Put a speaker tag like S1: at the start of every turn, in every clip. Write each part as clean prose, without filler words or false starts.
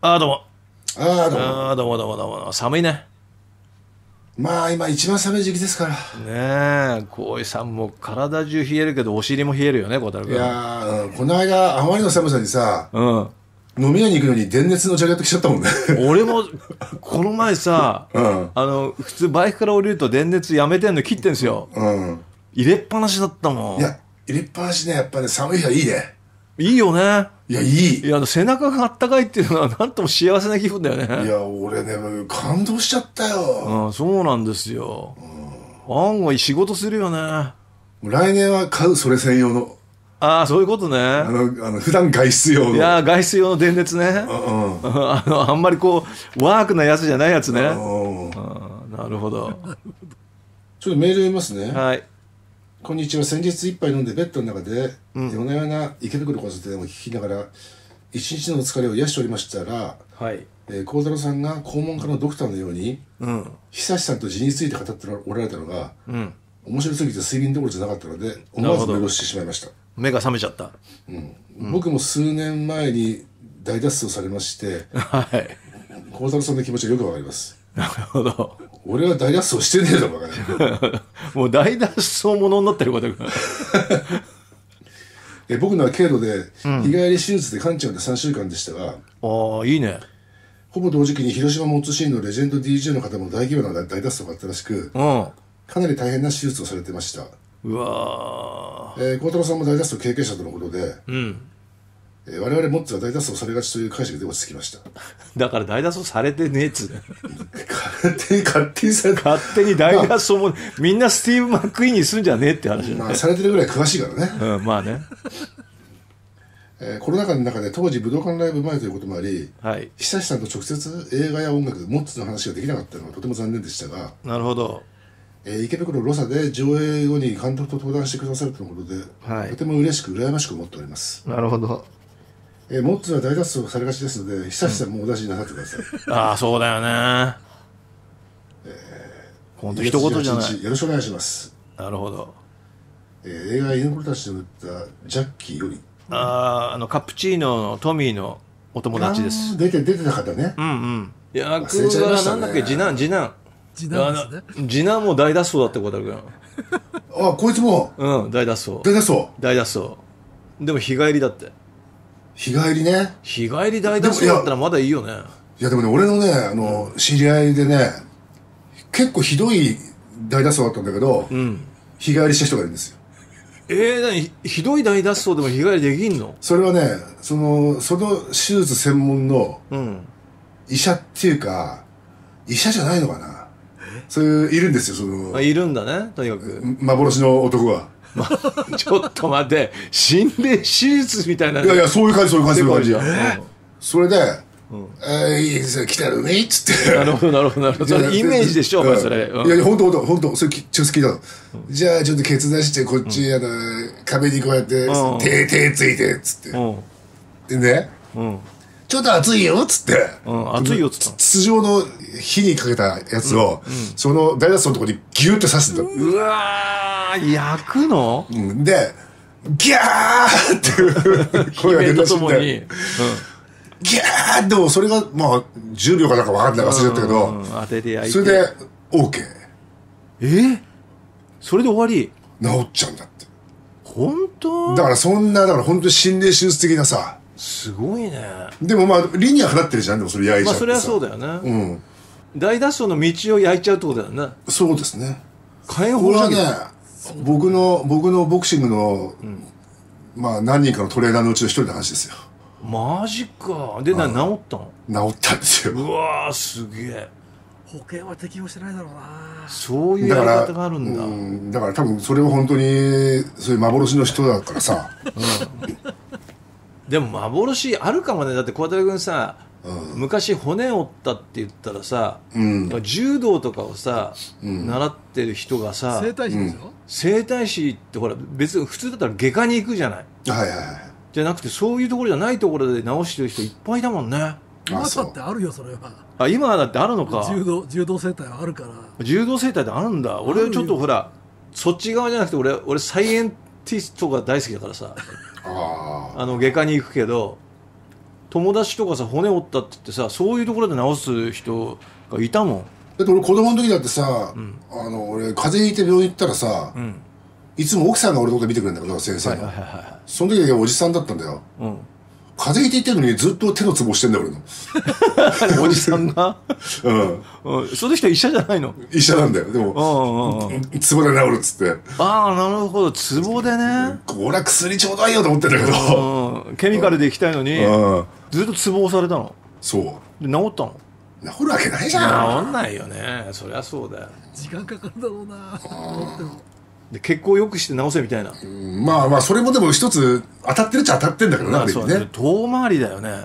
S1: ああ、どうも。
S2: ああ、どうも。
S1: ああ、どうもどうもどうも。寒いね。
S2: まあ、今一番寒い時期ですから。
S1: ねえ、こういうさんも体中冷えるけど、お尻も冷えるよね、小太郎
S2: い
S1: 君。
S2: やー、この間、あまりの寒さにさ、
S1: うん。
S2: 飲み屋に行くのに電熱のジャケット着ちゃったもんね。
S1: 俺も、この前さ、
S2: うん。
S1: 普通バイクから降りると電熱やめてんの切ってんすよ。
S2: うん。
S1: 入れっぱなしだったもん。
S2: いや、入れっぱなしね、やっぱね、寒い日はいいね。
S1: いいよね。
S2: いや、いい。
S1: いや、背中があったかいっていうのは、なんとも幸せな気分だよね。
S2: いや、俺ね、感動しちゃったよ。
S1: うん、そうなんですよ。案外仕事するよね。
S2: 来年は買う、それ専用の。
S1: ああ、そういうことね。
S2: 普段外出用の。
S1: いやー、外出用の電熱ね。
S2: うんうん。
S1: あんまりこう、ワークなやつじゃないやつね。
S2: うん。
S1: なるほど。
S2: ちょっとメール読みますね。
S1: はい。
S2: こんにちは。先日一杯飲んでベッドの中で、夜な夜な池袋交差点を聞きながら、一日の疲れを癒しておりましたら、
S1: はい。
S2: 幸太郎さんが肛門科のドクターのように、
S1: うん。
S2: 久志さんと字について語っておられたのが、
S1: うん。
S2: 面白すぎて睡眠どころじゃなかったので、思わずメールをしてしまいました。
S1: 目が覚めちゃった。
S2: 僕も数年前に大脱走されまして、
S1: はい。
S2: 幸太郎さんの気持ちがよくわかります。
S1: なるほど。
S2: 俺は大脱走してねえだろ、バカね。
S1: もう大脱走者になってることが。
S2: 僕のは軽度で、日帰り手術で完治まで3週間でしたが、
S1: ああ、いいね。
S2: ほぼ同時期に広島モッツシーンのレジェンド DJ の方も大規模な大脱走があったらしく、
S1: うん。
S2: かなり大変な手術をされてました。
S1: うわ
S2: 幸太郎さんも大脱走経験者とのことで、
S1: ー。うん。
S2: 我々モッツは大脱走されがちという解釈で落ち着きました。
S1: だから大脱走されてねえっつう。
S2: 勝手にされて、
S1: 勝手に大脱走も、みんなスティーブ・マックイーンにすんじゃねえって話だね。
S2: まあ、されてるぐらい詳しいからね。
S1: うん、まあね。
S2: コロナ禍の中で当時武道館ライブ前ということもあり、
S1: はい。
S2: 久志さんと直接映画や音楽、モッツの話ができなかったのはとても残念でしたが、
S1: なるほど。
S2: 池袋ロサで上映後に監督と登壇してくださるとのことで、
S1: はい
S2: とても嬉しく羨ましく思っております。
S1: なるほど。
S2: モッツは大脱走されがちですので、久志さんもお出しになさってください。
S1: ああ、そうだよね。本当一言じゃない。
S2: よろしくお願いします。
S1: なるほど。
S2: 映画犬子たちの売ったジャッキーより、
S1: カプチーノのトミーのお友達です。
S2: 出てた方ね。
S1: うんうん。役
S2: 忘れちゃいま
S1: が
S2: したね
S1: なんだっけ、次男。
S3: 次男ですね。
S1: 次男も大脱走だってことだけど。
S2: あ、こいつも
S1: うん、大脱走。
S2: 大脱走。
S1: 大脱走。でも日帰りだって。
S2: 日帰りね。
S1: 日帰り大脱走だったらまだいいよね。
S2: いやでもね、俺のね、知り合いでね、結構ひどい大脱走だったんだけど、日帰りした人がいるんですよ。
S1: 何ひどい大脱走でも日帰りできんの？
S2: それはね、その手術専門の
S1: うん。
S2: 医者っていうか、医者じゃないのかな。そういう、いるんですよ、
S1: いるんだね、とにかく。
S2: 幻の男は。
S1: ちょっと待って、心霊手術みたいな。
S2: いやいや、そういう感じ。
S1: うん
S2: それで、いいですよ、来たるね、っつって。
S1: なるほど。それイメージでしょ、お前それ。
S2: いや、ほんと、それ、ちょっと聞いたの。じゃあ、ちょっとケツ出して、こっち、壁にこうやって、手ついて、つって。でね、ちょっと熱いよ、つって。
S1: 熱いよ、つったの。
S2: 筒状の火にかけたやつを、その大脱走のところにギューって刺してた。
S1: うわー、焼くの？
S2: で、ギャーって声が出たしんで。ギャーでもそれが、まあ、10秒かなんか分かんない忘れちゃったけど、
S1: 当てて焼いて。
S2: それで、OK。
S1: それで終わり？
S2: 治っちゃうんだって。
S1: 本当？
S2: だから本当に心霊手術的なさ。
S1: すごいね。
S2: でもまあ、理にはかなってるじゃん、でもそれ焼いちゃってさ。
S1: それはそうだよね。大脱走の道を焼いちゃうってことだよね。
S2: そうですね。
S1: 火炎
S2: これは
S1: 放射器。
S2: ね、僕のボクシングの、まあ何人かのトレーナーのうちの一人の話ですよ。
S1: マジか。で、治ったの？
S2: 治ったんですよ。
S1: うわー、すげえ。
S3: 保険は適用してないだろうな。
S1: そういうやり方があるんだ。
S2: だから多分それは本当に、そういう幻の人だからさ。
S1: でも幻あるかもね。だって小畑君さ、昔骨折ったって言ったらさ、柔道とかをさ、習ってる人がさ、
S3: 整体師でしょ？
S1: 整体師ってほら別に普通だったら外科に行くじゃない。じゃなくてそういうところじゃないところで治してる人いっぱいだもんね。
S3: 今だってあるよ、それは。
S1: 今だってあるのか。
S3: 柔道整体はあるから。
S1: 柔道整体ってあるんだ。俺ちょっとほらそっち側じゃなくて俺サイエンティストが大好きだからさ。外科に行くけど友達とかさ骨折ったって言ってさそういうところで治す人がいたもん。
S2: だって俺子供の時だってさ、俺風邪ひいて病院行ったらさ、いつも奥さんが俺のこと見てくれるんだけど先生が、その時だけおじさんだったんだよ、風邪ひいていってるのにずっと手のツボしてんだよ俺の
S1: おじさんがその人は医者じゃないの？
S2: 医者なんだよ。でもツボで治るっつって。
S1: ああなるほど、ツボでね。
S2: 俺は薬ちょうだいよと思ってんだけど、
S1: ケミカルでいきたいのにずっとツボ押されたの。
S2: そう
S1: で治ったの？
S2: 治るわけないじゃん。
S1: 治んないよね、そりゃそうだよ。
S3: 時間かかるだろうな思っても。
S1: で血行よくして治せみたいな、
S2: まあまあそれもでも一つ当たってるっちゃ当たってんだけどな、
S1: そうね、遠回りだよね。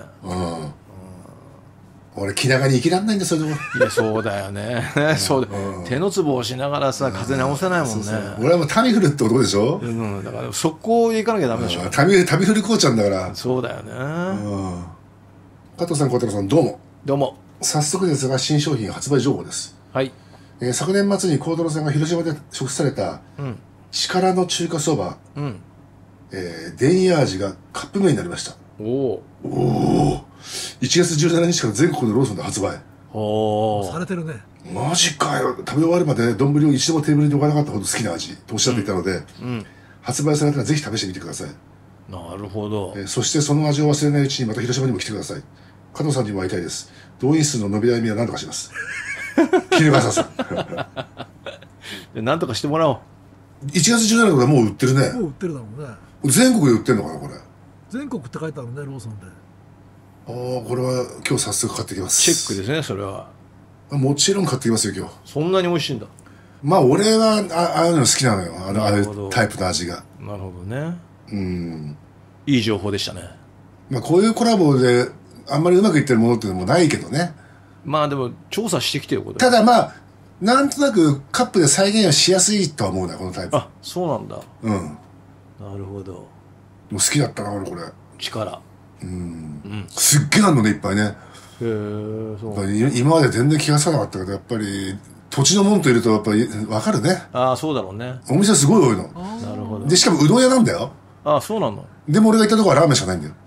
S2: 俺気長に生きらんないんだそれでも。
S1: いやそうだよねそうだ、手のつぼをしながらさ風邪治せないもんね。
S2: 俺はもうタミフルって男でしょ。
S1: だから速攻で行かなきゃダメでしょ。
S2: タミフルこうちゃんだから。
S1: そうだよね。
S2: 加藤さん、小太郎さん、どうも。
S1: どうも。
S2: 早速ですが新商品発売情報です。
S1: はい。
S2: 昨年末に幸太郎さんが広島で食された力の中華そば、デンヤ味がカップ麺になりました。おお。1月17日から全国のローソンで発売。
S3: されてるね。
S2: マジかよ。食べ終わるまで丼を一度もテーブルに置かなかったほど好きな味とおっしゃっていたので、発売されたらぜひ試してみてください。
S1: なるほど。
S2: そしてその味を忘れないうちにまた広島にも来てください。加藤さんにも会いたいです。動員数の伸び悩みは何とかします。桐川さ
S1: ん何とかしてもらおう。
S2: 1月17日はもう売ってるね。
S3: もう売ってるだろうね。
S2: 全国で売ってるのかなこれ。
S3: 全国って書いてあるねローソンで。
S2: ああこれは今日早速買ってきます。
S1: チェックですねそれは。
S2: もちろん買ってきますよ今日。
S1: そんなに美味しいんだ。
S2: まあ俺はああいうの好きなのよ。ああいうタイプの味が。
S1: なるほどね。いい情報でしたね。
S2: まあこういうコラボであんまりうまくいってるものっていうのもないけどね。
S1: まあでも調査してきてよこれ。
S2: ただまあなんとなくカップで再現はしやすいとは思うなこのタイプ。
S1: あそうなんだ。なるほど。
S2: もう好きだったな俺これ。
S1: 力。
S2: すっげえあんのねいっぱいね。
S1: へえそう。
S2: 今まで全然気がつかなかったけどやっぱり土地のもんといるとやっぱり分かるね。
S1: ああそうだろうね。
S2: お店すごい多いの。
S1: なるほど。
S2: でしかもうどん屋なんだよ。
S1: ああそうなの。
S2: でも俺が行ったとこはラーメンしかないんだよ。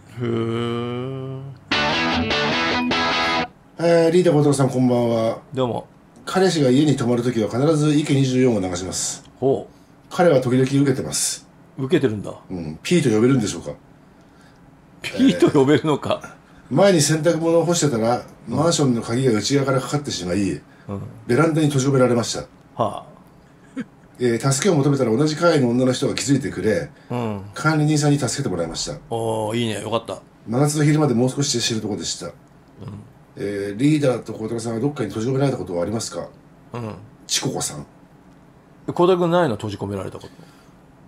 S1: へえ。
S2: リーダー小太郎さんこんばんは。
S1: どうも。
S2: 彼氏が家に泊まるときは必ず池24を流します。
S1: ほう。
S2: 彼は時々受けてます。
S1: 受けてるんだ。
S2: P と呼べるんでしょうか。
S1: P と呼べるのか。
S2: 前に洗濯物を干してたら、マンションの鍵が内側からかかってしまい、ベランダに閉じ込められました。はあ。助けを求めたら同じ階の女の人が気づいてくれ、管理人さんに助けてもらいました。
S1: おおいいねよかった。
S2: 真夏の昼までもう少しで知るところでした。リーダーと小太郎さんはどっかに閉じ込められたことはありますか。チココさん。
S1: 小太郎君ないの閉じ込められたこと。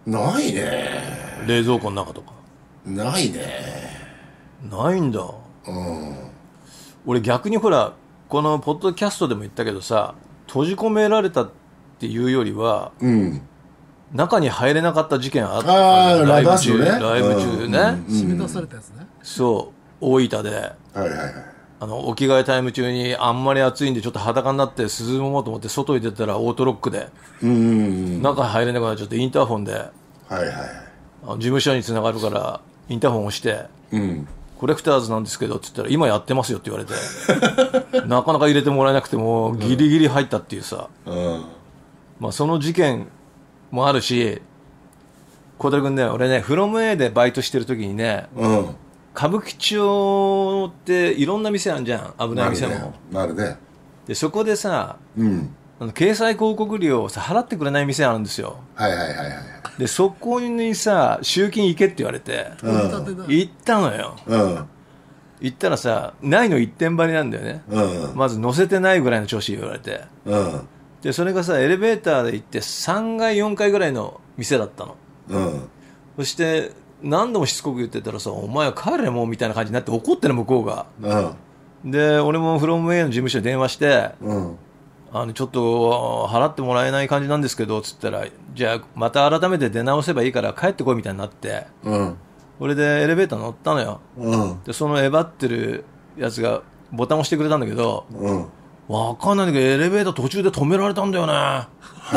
S2: ないね。
S1: 冷蔵庫の中とか。
S2: ないね。
S1: ないんだ。俺逆にほらこのポッドキャストでも言ったけどさ閉じ込められたっていうよりは、中に入れなかった事件あったライブ中ね。ライブ中ね。
S3: 締め出されたやつね。
S1: そう大分で。お着替えタイム中にあんまり暑いんでちょっと裸になって涼もうと思って外に出たらオートロックで中入れなくなっちゃってインターホンで事務所につながるからインターホン押してコレクターズなんですけどって言ったら今やってますよって言われてなかなか入れてもらえなくてもギリギリ入ったっていうさ、まあその事件もあるし小太郎君ね俺ねフロム A でバイトしてる時にね、歌舞伎町っていろんな店あるじゃん危ない店も。
S2: あるね。
S1: でそこでさ、掲載広告料をさ払ってくれない店あるんですよ。でそこにさ集金行けって言われて、行ったのよ。行ったらさないの一点張りなんだよね。まず載せてないぐらいの調子言われて、でそれがさエレベーターで行って3階4階ぐらいの店だったの。そして何度もしつこく言ってたらさお前は帰れもうみたいな感じになって怒ってる向こうが。で俺もフロム A の事務所に電話して、ちょっと払ってもらえない感じなんですけどつったらじゃあまた改めて出直せばいいから帰ってこいみたいになって、これでエレベーター乗ったのよ。でそのえばってるやつがボタン押してくれたんだけど、わかんないんだけどエレベーター途中で止められたんだよね。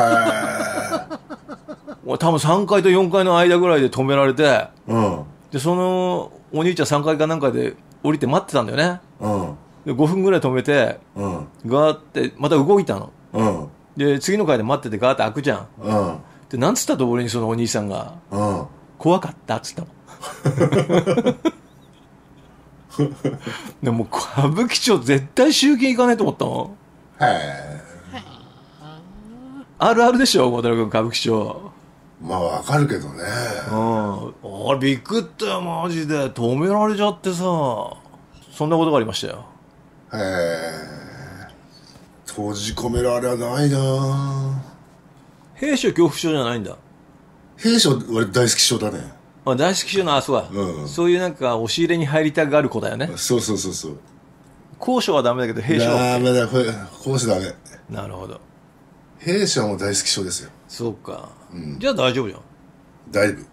S1: 多分3階と4階の間ぐらいで止められて、でそのお兄ちゃん3階かなんかで降りて待ってたんだよね。
S2: うん
S1: で5分ぐらい止めて
S2: うん
S1: ガーってまた動いたの。
S2: うん
S1: で次の階で待っててガーって開くじゃん。
S2: うん
S1: でなんつったと俺にそのお兄さんが
S2: うん
S1: 怖かったっつったもん。でも歌舞伎町絶対集金行かねえと思ったもん。
S2: へえ
S1: あるあるでしょ、小太郎君歌舞伎町。
S2: まあわかるけどね。
S1: あれびっくったよマジで。止められちゃってさ、そんなことがありましたよ。
S2: へえ閉じ込められはないな。
S1: 兵所恐怖症じゃないんだ。
S2: 兵所俺大好き症だね。
S1: あ、大好き症の、あ、そうだ、そういうなんか押し入れに入りたがる子だよね。
S2: そうそうそうそう。
S1: 高所はダメだけど兵所は OK。
S2: ダメだこれ講師ダメ。
S1: なるほど。
S2: 兵所はもう大好き症ですよ。
S1: そうか、じゃあ大丈夫じゃん。
S2: 大丈夫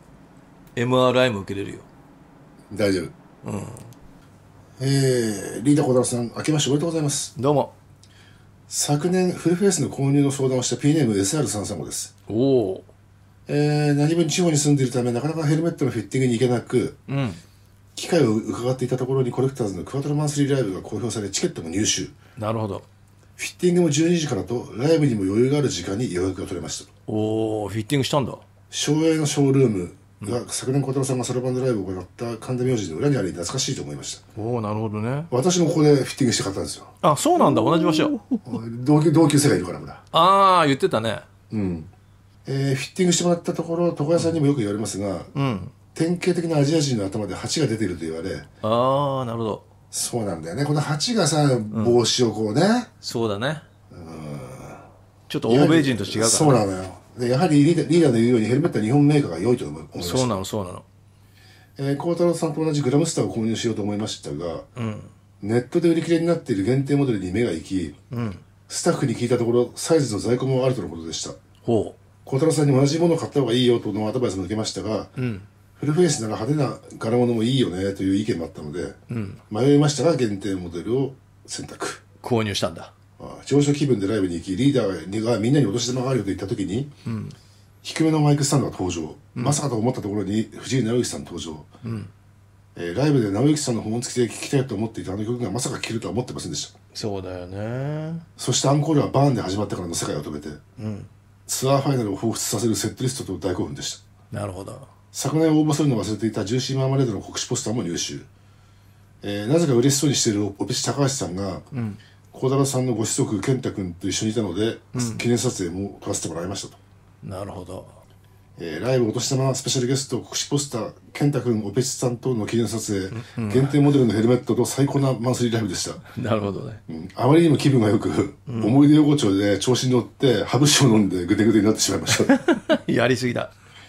S1: MRI も受けれるよ。
S2: 大丈夫。リーダー小太郎さん明けましておめでとうございます。
S1: どうも。
S2: 昨年フルフェイスの購入の相談をした P ネーム SR335 です。
S1: おお。
S2: 何分地方に住んでいるためなかなかヘルメットのフィッティングに行けなく、機会を伺っていたところにコレクターズのクワトロマンスリーライブが公表されチケットも入手。
S1: なるほど。
S2: フィッティングも12時からとライブにも余裕がある時間に予約が取れました。
S1: おお、フィッティングしたんだ。
S2: 省エのショールームが、昨年小太郎さんがソロバンドライブを行った神田明神の裏にあり懐かしいと思いました。
S1: おお、なるほどね。
S2: 私もここでフィッティングして買ったんですよ。
S1: あ、そうなんだ、同じ場所。
S2: 同級生がいるからほら。
S1: ああ、言ってたね。
S2: フィッティングしてもらったところ床屋さんにもよく言われますが、典型的なアジア人の頭で蜂が出ていると言われ。
S1: ああ、なるほど。
S2: そうなんだよね。この蜂がさ、帽子をこうね、
S1: そうだね。ちょっと欧米人と違うから、ね、
S2: そうなのよ。でやはりリーダーの言うようにヘルメットは日本メーカーが良いと思いました。
S1: そうなのそうなの。
S2: 孝太郎さんと同じグラムスターを購入しようと思いましたが、ネットで売り切れになっている限定モデルに目が行き、スタッフに聞いたところサイズの在庫もあるとのことでした。孝太郎さんに同じものを買った方がいいよとのアドバイスも受けましたが、フルフェイスなら派手な柄物もいいよねという意見もあったので、迷いましたが限定モデルを選択。
S1: 購入したんだ。
S2: 上昇気分でライブに行き、リーダーがみんなにお年玉があるよと言った時に、低めのマイクスタンドが登場、まさかと思ったところに藤井直之さん登場、ライブで直之さんの本付きで聴きたいと思っていたあの曲がまさか聴けるとは思ってませんでした。
S1: そうだよね。
S2: そしてアンコールはバーンで始まってからの世界を止めて、ツアーファイナルを彷彿させるセットリストと大興奮でした。
S1: なるほど。
S2: 昨年応募するのを忘れていたジューシーマーマレードの告知ポスターも入手、なぜか嬉しそうにしているオペチ高橋さんが、孝太郎さんのご子息健太君と一緒にいたので、記念撮影も撮らせてもらいましたと。
S1: なるほど。
S2: ライブお年玉スペシャルゲスト告知ポスター健太君オペチさんとの記念撮影、限定モデルのヘルメットと最高なマンスリーライブでした。
S1: なるほどね。
S2: あまりにも気分がよく、思い出横丁で調子に乗ってハブ酒を飲んでグデグデになってしまいました。
S1: やりすぎだ。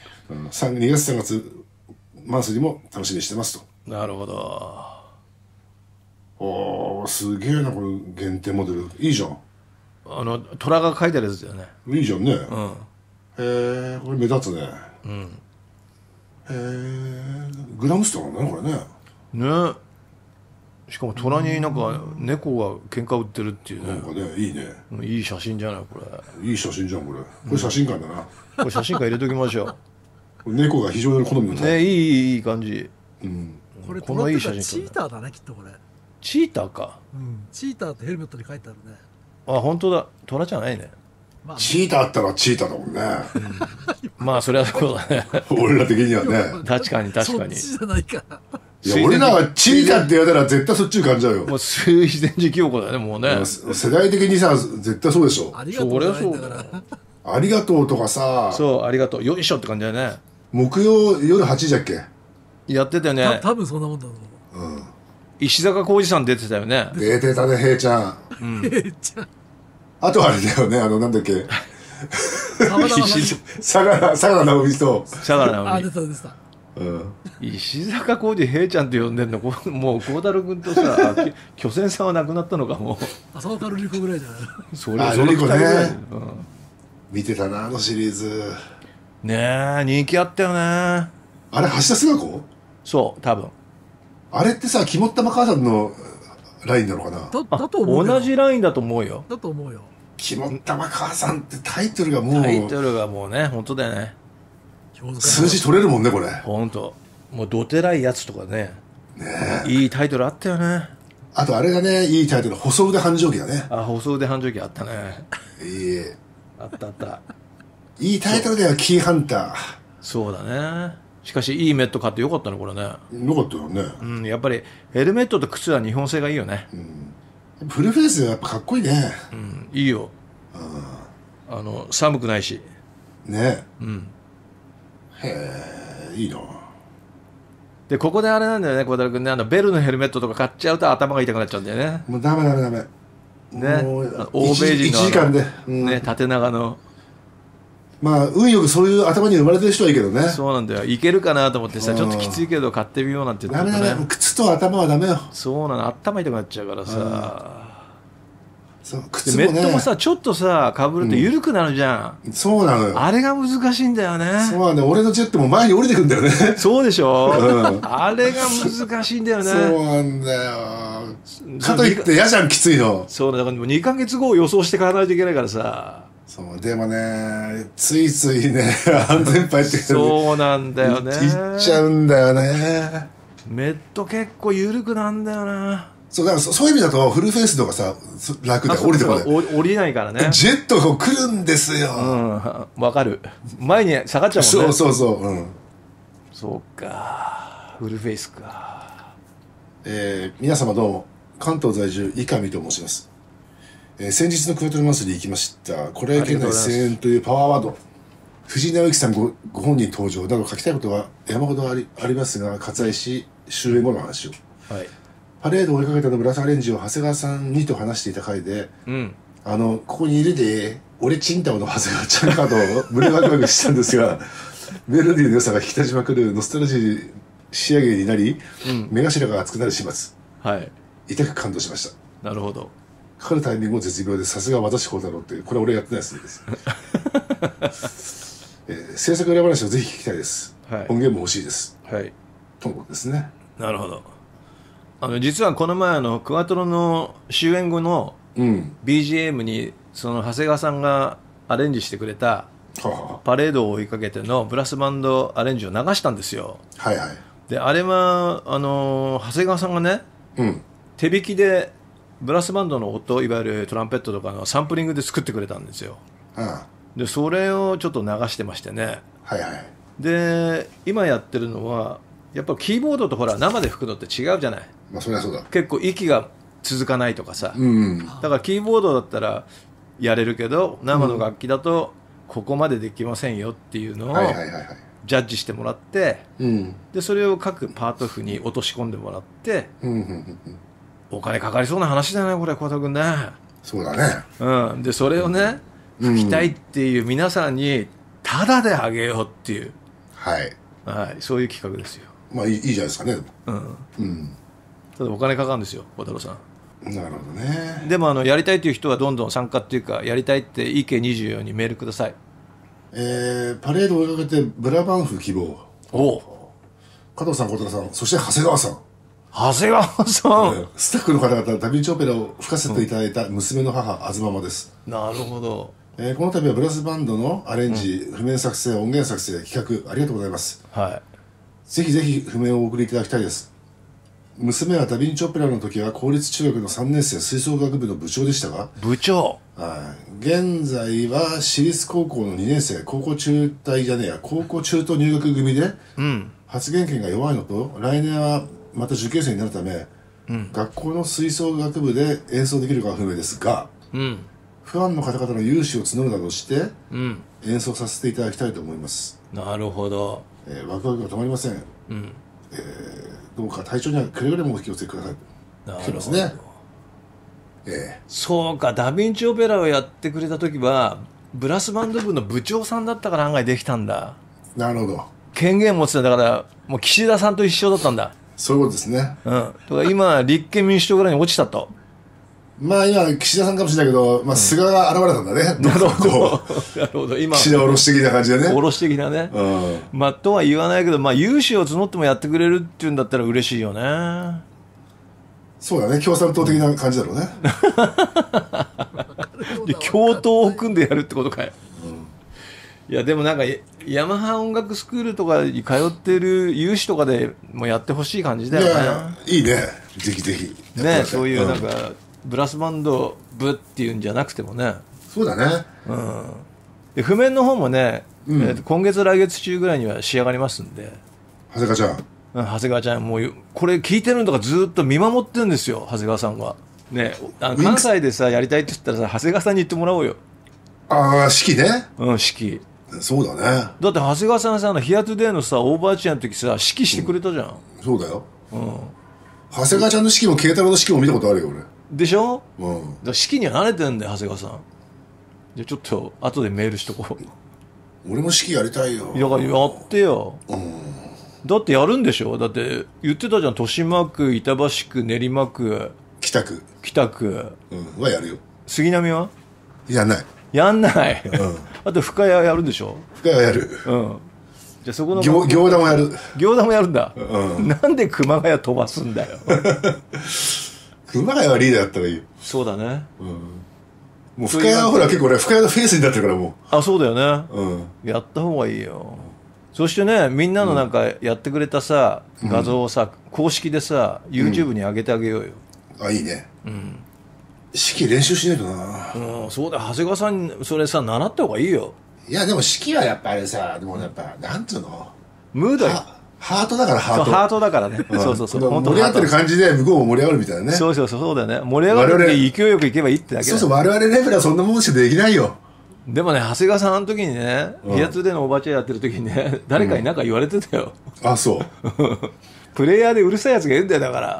S2: 2月3月マンスリーも楽しみにしてますと。
S1: なるほど。
S2: おーすげえなこれ限定モデルいいじゃん。
S1: 虎が書いてあるやつだよね。
S2: いいじゃんね。これ目立つね。グラムスターなんだねこれね。
S1: ね。しかも虎になんか猫が喧嘩売ってるっていうね。
S2: なんかねいいね。
S1: いい写真じゃないこれ。
S2: いい写真じゃんこれ。これ写真館だな。
S1: これ写真館入れときましょ
S2: う。猫が非常に好みの
S1: ね。いい感じ。
S3: これ虎ってチーターだねきっとこれ。
S1: チーターか。
S3: チーターってヘルメットに書いてあるね。
S1: あ、本当だ。虎じゃないね。
S2: チーターあったらチーターだもんね。
S1: まあそれはそうだね。
S2: 俺ら的にはね。
S1: 確かに確かに。
S3: そっちじゃないか。
S2: いや俺らはチーターって言われたら絶対そっちに感じちゃうよ。
S1: もう水前寺清子だねもうね。
S2: 世代的にさ絶対そうでしょ。
S3: ありがとうじゃないんだから。
S2: ありがとうとかさ。
S1: そうありがとうよいしょって感じだよね。
S2: 木曜夜8時だっけ。
S1: やってたよね。
S3: 多分そんなもんだと思う。
S1: 石坂浩二さん出てたよね。
S2: 出てたね平ちゃん。あとあれだよねなんだっけ。相良直美と。
S1: 相良直美。
S3: あ出た出た。
S1: 石坂浩二平ちゃんって呼んでんのもう孝太郎君とさ巨泉さんは亡くなったのかもう。
S3: 浅岡瑠璃子ぐらいじゃない。
S2: それ瑠璃子ね。見てたなシリーズ。
S1: ねえ人気あったよね。
S2: あれ橋田壽賀子。
S1: そう多分。
S2: あれってさ肝っ玉母さんのラインなのかな。
S3: だと思う。
S1: 同じラインだと思うよ。
S3: だと思うよ。
S2: 肝っ玉母さんってタイトルがもう。
S1: タイトルがもうね本当だよね。
S2: 数字取れるもんねこれ。
S1: 本当。もうどてらいやつとかね。 いいタイトルあったよね。
S2: あとあれがね、いいタイトル、細腕繁盛記だね。
S1: あ、細腕繁盛記あったね。あったあった。
S2: いいタイトルだよ、キーハンター。
S1: そうだね。しかしいいメット買ってよかったねこれね。
S2: よかったよね。
S1: やっぱりヘルメットと靴は日本製がいいよね。
S2: フルフェイスはやっぱかっこいいね。
S1: いいよ。寒くないし。
S2: ね。へえ、いいな。
S1: でここであれなんだよね、小太郎君ね、ベルのヘルメットとか買っちゃうと頭が痛くなっちゃうんだよね。
S2: もうダメ。
S1: ね、
S2: も
S1: 欧米人の
S2: 1時間で、
S1: ね、縦長の。
S2: まあ運よくそういう頭に生まれてる人はいいけどね。
S1: そうなんだよ。いけるかなと思ってさ、ちょっときついけど買ってみようなんて言ってたね。
S2: ダメ、靴と頭はダメよ。
S1: そうなの、頭痛くなっちゃうからさ。
S2: そう、靴もね。
S1: メットもさ、ちょっとさ被ると緩くなるじゃん。
S2: そうなのよ。
S1: あれが難しいんだよね。
S2: そうなんだよ。俺のジェットも前に降りてくんだよね。
S1: そうでしょ、あれが難しいんだよね。
S2: そうなんだよ。かといって嫌じゃん、きついの。
S1: そうだからもう2ヶ月後を予想して買わないといけないからさ。
S2: そうでもね、ついついね、安全牌って
S1: そうなんだよね。
S2: いっちゃうんだよね。
S1: メット結構緩くなんだよな。
S2: そうだからそういう意味だとフルフェイスとかさ楽で降りてこない。
S1: 降りないからね。
S2: ジェットが来るんですよ。
S1: わかる。前に下がっちゃうもんね。
S2: そう、
S1: そうか、フルフェイスか。
S2: 皆様どうも、関東在住伊上と申します。先日のクワトロ祭り行きました。これ県内声援というパワーワード、藤井直之さん ご本人登場など書きたいことは山ほどありますが割愛し終演後の話を。はい。パレードを追いかけたのブラスアレンジを長谷川さんにと話していた回で、ここにいるで俺チンタオの長谷川ちゃんかと胸ワクワクしたんですがメロディーの良さが引き立ちまくるノスタルジー仕上げになり、目頭が熱くなる始末、痛く感動しました。
S1: なるほど。
S2: かかるタイミングも絶妙で、さすが私孝太郎って、これ俺やってないです制作裏話をぜひ聞きたいです、音源も欲しいです、とのことですね。
S1: なるほど。実はこの前クワトロの終演後の BGM にその長谷川さんがアレンジしてくれたパレードを追いかけてのブラスバンドアレンジを流したんですよ。であれは長谷川さんがね、手弾きでブラスバンドの音、いわゆるトランペットとかのサンプリングで作ってくれたんですよ。でそれをちょっと流してましてね。で今やってるのはやっぱキーボードとほら生で吹くのって違うじゃない。
S2: そりゃそうだ。
S1: 結構息が続かないとかさ、だからキーボードだったらやれるけど生の楽器だとここまでできませんよっていうのをジャッジしてもらって、でそれを各パート譜に落とし込んでもらって、お金かかりそうな話だよねこれ、小田君ね。
S2: そうだね。
S1: でそれをね吹きたいっていう皆さんにタダであげようっていう、そういう企画ですよ。
S2: いいじゃないですかね。
S1: ただお金かかるんですよ小太郎さ
S2: ん。なるほどね。
S1: でもやりたいという人はどんどん参加っていうか、やりたいってEK24にメールください。
S2: パレードを追いかけてブラバンフ希望。加藤さん、小太郎さん、そして長谷川さん。
S1: 長谷川さん、
S2: スタッフの方々、ダヴィンチオペラを吹かせていただいた娘の母、あずママです。
S1: なるほど。
S2: この度はブラスバンドのアレンジ、譜面作成、音源作成、企画ありがとうございます。ぜひぜひ譜面をお送りいただきたいです。娘はダヴィンチオペラの時は公立中学の3年生吹奏楽部の部長でしたが、現在は私立高校の2年生、高校中途入学組で、発言権が弱いのと、来年はまた受験生になるため、学校の吹奏楽部で演奏できるかは不明ですが、ファンの方々の有志を募るなどして、演奏させていただきたいと思います。
S1: なるほど。
S2: ワクワクが止まりません。どうか体調にはくれぐれもお気をつけください。
S1: なるほど。そうか、ダヴィンチオペラをやってくれた時はブラスバンド部の部長さんだったから案外できたんだ。
S2: なるほど。
S1: 権限持ってたんだから、もう岸田さんと一緒だったんだ。
S2: そういうことですね。
S1: とか今立憲民主党ぐらいに落ちたと。
S2: 今岸田さんかもしれないけど、菅が現れたんだね。
S1: なるほど。今
S2: 岸田下ろし的な感じでね。
S1: 下ろし的なね。とは言わないけど、有志を募ってもやってくれるっていうんだったら嬉しいよね。
S2: そうだね、共産党的な感じだろうね。
S1: 共闘を組んでやるってことかい。いやでもなんかヤマハ音楽スクールとかに通ってる有志とかでもやってほしい感じだよね。
S2: いいね、ぜひぜひ
S1: ね、そういうなんか、ブラスバンド部っていうんじゃなくてもね。
S2: そうだね。
S1: で譜面の方もね、今月来月中ぐらいには仕上がりますんで。
S2: 長谷川ちゃん。
S1: 長谷川ちゃん、もうこれ聞いてるのとかずっと見守ってるんですよ、長谷川さんが。ね、関西でさやりたいって言ったらさ、長谷川さんに言ってもらおうよ。
S2: ああ、式ね。
S1: 式。
S2: そうだね。
S1: だって長谷川さんさ、ヒアトゥデイのさオーバーチャーの時さ、式してくれたじゃん。
S2: そうだよ。長谷川ちゃんの式も慶太郎の式も見たことあるよ俺。
S1: でしょ。だから式には慣れてんだよ長谷川さん。じゃあちょっと後でメールしとこ
S2: う。俺も式やりたいよ。
S1: だからやってよ。だってやるんでしょ。だって言ってたじゃん、豊島区、板橋区、練馬区、
S2: 北区はやるよ。
S1: 杉並は
S2: やんない。
S1: あと深谷やるんでしょ。
S2: 深谷やる。
S1: じゃあそこの
S2: 行田もやる。
S1: 行田もやるんだ。なんで熊谷飛ばすんだよ。
S2: 熊谷はリーダーやったらいいよ。
S1: そうだね。
S2: もう深谷はほら結構俺深谷のフェイスになってるからも
S1: う。そうだよね。やった方がいいよ。そしてね、みんなのなんかやってくれたさ、画像をさ、公式でさ YouTube に上げてあげようよ。
S2: いいね。式練習しないとな。
S1: そうだ、長谷川さんにそれさ習った方がいいよ。
S2: いやでも式はやっぱりさ、でもやっぱなんつうの、
S1: ムード
S2: ハートだから。ハ
S1: ートだからね。そう盛
S2: り上がってる感じで向こうも盛り上がるみたいなね。
S1: そうだよね。盛り上がるって勢いよくいけばいいってだけだ。
S2: 我々レベルはそんなもんしかできないよ。
S1: でもね、長谷川さんあの時にね、ヒアツーでのおばちゃんやってる時にね、誰かに何か言われてたよ。
S2: そう。
S1: プレイヤーでうるさいやつがいるんだよ、だから。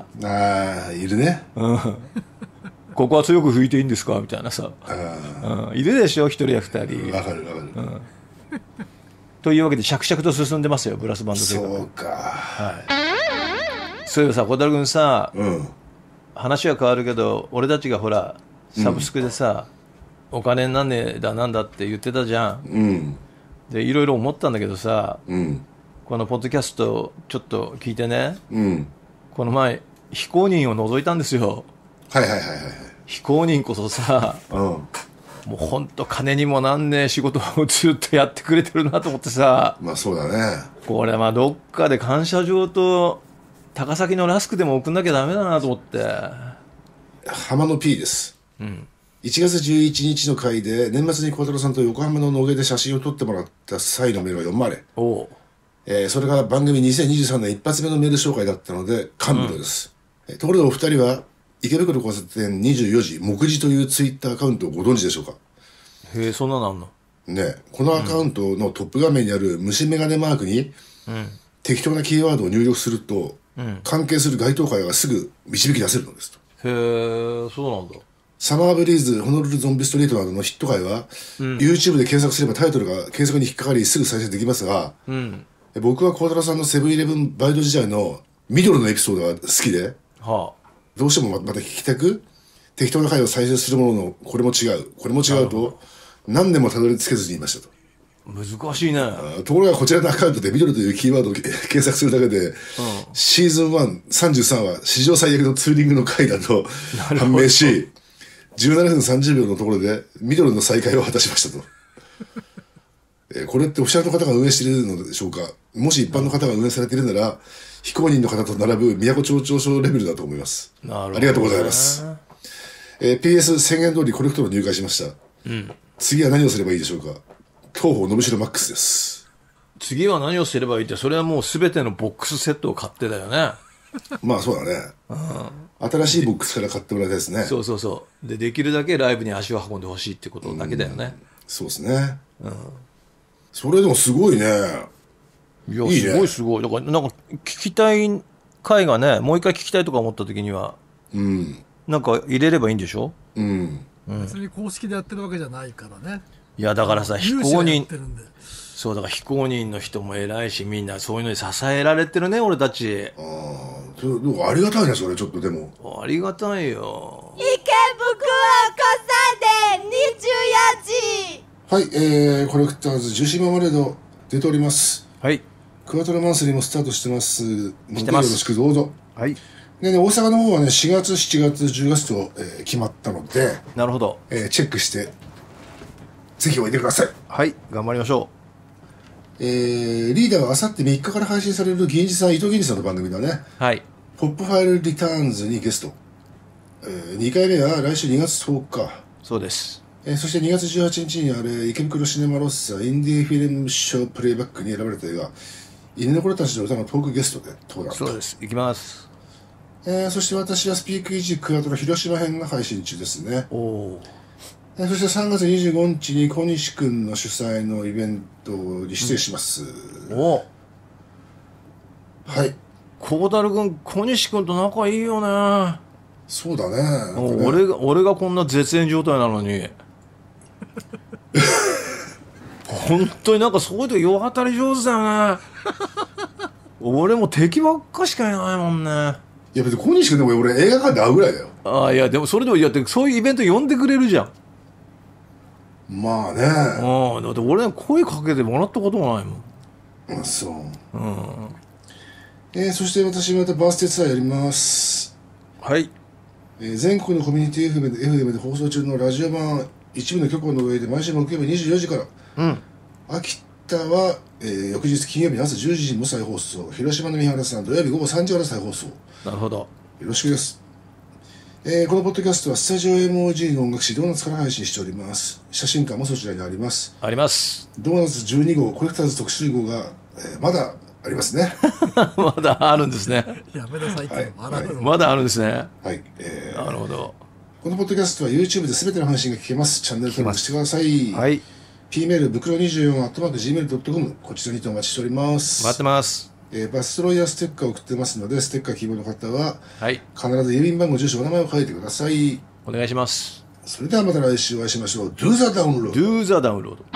S2: いるね。
S1: ここは強く吹いていいんですかみたいなさ。いるでしょ、一人や二人。
S2: わかる。
S1: というわけで、着々と進んでますよ、ブラスバンド生活。
S2: そうか。
S1: そういえばさ、小太郎君さ、話は変わるけど、俺たちがほら、サブスクでさ、お金になんねえだなんだって言ってたじゃん。でいろいろ思ったんだけどさ、このポッドキャストちょっと聞いてね、この前非公認を除いたんですよ。非公認こそさ、もうほんと金にもなんねえ仕事をずっとやってくれてるなと思ってさ。
S2: そうだね。
S1: これどっかで感謝状と高崎のラスクでも送んなきゃダメだなと思って。
S2: 浜野 P です。1月11日の回で年末に小太郎さんと横浜の野毛で写真を撮ってもらった際のメールが読まれ、それが番組2023年一発目のメール紹介だったので感無量です。ところでお二人は池袋交差点24時目次というツイッターアカウントをご存知でしょうか。
S1: へえ、そんなのあんの
S2: ね。このアカウントのトップ画面にある虫眼鏡マークに、適当なキーワードを入力すると、関係する該当会がすぐ導き出せるのですと。
S1: へえ、そうなんだ。
S2: サマーブリーズ、ホノルルゾンビストリートなどのヒット回は、YouTube で検索すればタイトルが検索に引っかかりすぐ再生できますが、僕は孝太郎さんのセブンイレブンバイト時代のミドルのエピソードが好きで、どうしてもまた聞きたく、適当な回を再生するものの、これも違うと、何年もたどり着けずにいましたと。
S1: 難しいね。
S2: ところがこちらのアカウントでミドルというキーワードを検索するだけで、シーズン1、33は史上最悪のツーリングの回だと判明し、17分30秒のところでミドルの再開を果たしましたと。これってオフィシャルの方が運営しているのでしょうか。もし一般の方が運営されているなら、非公認の方と並ぶ都町長賞レベルだと思います。ありがとうございます。PS 宣言通りコレクトロ入会しました。次は何をすればいいでしょうか。東方のぶしろマックスです。
S1: 次は何をすればいいって、それはもう全てのボックスセットを買ってだよね。
S2: そうだね。新しいボックスから買ってもらいたいですね。
S1: そうできるだけライブに足を運んでほしいってことだけだよね。
S2: そうですね。それでもすごいね。
S1: いや、いいね、すごい。だからなんか聞きたい回がね、もう一回聞きたいとか思った時には、なんか入れればいいんでしょ。
S3: 別に公式でやってるわけじゃないからね。
S1: いやだからさ、非公認、そうだから非公認の人も偉いし、みんなそういうのに支えられてるね、俺たち。
S2: ありがたいね、それ。ちょっとでも
S1: ありがたいよ。
S4: 池袋交差点24時。
S2: はい、コレクターズ重心ママレード出ております。クワトロマンスリーもスタートしてますのでよろしくどうぞ。でね、大阪の方はね、4月、7月、10月と、決まったので、
S1: なるほど、
S2: チェックしてぜひおいでください。
S1: 頑張りましょう。
S2: リーダーはあさって3日から配信される銀次さん、伊藤銀次さんの番組だね。
S1: はい。
S2: ポップファイルリターンズにゲスト。2回目は来週2月10日。
S1: そうです。
S2: そして2月18日にあれ、池袋シネマロッサインディーフィルムショープレイバックに選ばれた映画、犬の子たちの歌のトークゲストで登壇。
S1: そうです。行きます。
S2: そして私はスピークイージークワトロ広島編が配信中ですね。そして3月25日に小西くんの主催のイベントに出演します。はい。
S1: 孝太郎くん、小西くんと仲いいよね。
S2: そうだね。
S1: 俺がこんな絶縁状態なのに本当になんかそういうと世当たり上手だよね俺も敵ばっかしかいないもんね。
S2: いや別に小西君でも俺映画館で会うぐらいだよ。
S1: ああ、いやでもそれでもそういうイベント呼んでくれるじゃん。
S2: まあね。
S1: だって俺声かけてもらったこともないもん。
S2: そう。そして私またバースデーツアーやります。
S1: はい。
S2: 全国のコミュニティ FM で放送中のラジオ版一部の局の上で毎週木曜日24時から、秋田は、翌日金曜日の朝10時にも再放送、広島の三原さん土曜日午後3時から再放送。
S1: なるほど。
S2: よろしくです。このポッドキャストはスタジオ MOG の音楽誌ドーナツから配信しております。写真館もそちらにあります。
S1: あります。
S2: ドーナツ12号コレクターズ特集号が、まだありますね。
S1: まだあるんですね。
S3: やめなさいって、
S1: まだあるんですね。
S2: はい。
S1: なるほど。
S2: このポッドキャストは YouTube で全ての配信が聞けます。チャンネル登録してください。
S1: はい。
S2: P メール袋24 @gmail.com こちらにてお待ちしております。
S1: 待ってます。
S2: バスロイヤーステッカーを送ってますので、ステッカー希望の方は、
S1: はい、
S2: 必ず郵便番号、住所、お名前を書いてください。
S1: お願いします。
S2: それではまた来週お会いしましょう。Do the download.
S1: Do the download.